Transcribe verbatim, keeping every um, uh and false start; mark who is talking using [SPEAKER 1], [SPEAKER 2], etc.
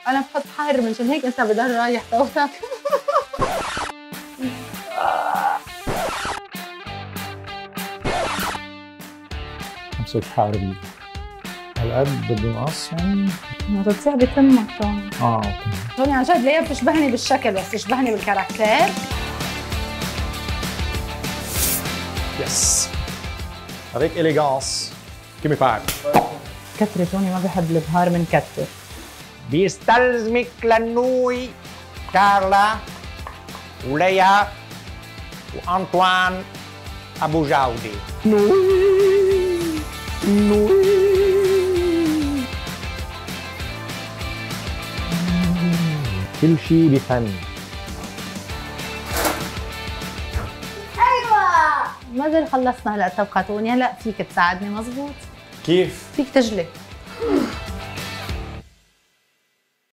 [SPEAKER 1] انا بحط حار منشان هيك انت بضل رايح صوتك.
[SPEAKER 2] امسك حاربي هالقد بدون قص يعني؟
[SPEAKER 1] ما تتصيح بتمك توني.
[SPEAKER 2] اه اوكي.
[SPEAKER 1] توني عن جد ليه بتشبهني بالشكل بس بتشبهني بالكاركتير.
[SPEAKER 2] يس. هذيك إليغانس. Give me five.
[SPEAKER 1] كتري توني ما بحب البهار من كتر.
[SPEAKER 3] بيستلزمك لنوي كارلا وليا وأنطوان أبو جاودي.
[SPEAKER 2] نوي نوي. كل شيء بفن.
[SPEAKER 1] ايوه ما زال خلصنا هلا توقعتوني. هلا فيك تساعدني مزبوط؟
[SPEAKER 2] كيف؟
[SPEAKER 1] فيك تجلي.